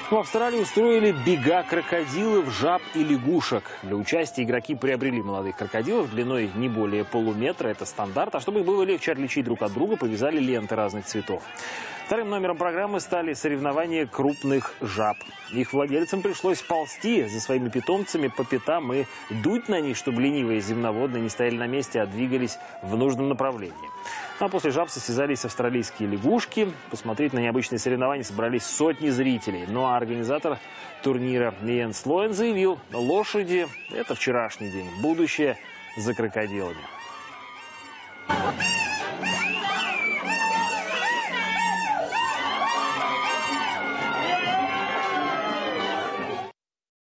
В Австралии устроили бега крокодилов, жаб и лягушек. Для участия игроки приобрели молодых крокодилов длиной не более полуметра, это стандарт. А чтобы было легче отличить друг от друга, повязали ленты разных цветов. Вторым номером программы стали соревнования крупных жаб. Их владельцам пришлось ползти за своими питомцами по пятам и дуть на них, чтобы ленивые земноводные не стояли на месте, а двигались в нужном направлении. А после жаб состязались австралийские лягушки. Посмотреть на необычные соревнования собрались сотни зрителей. Ну а организатор турнира Йенс Лоэн заявил: лошади – это вчерашний день, будущее за крокодилами.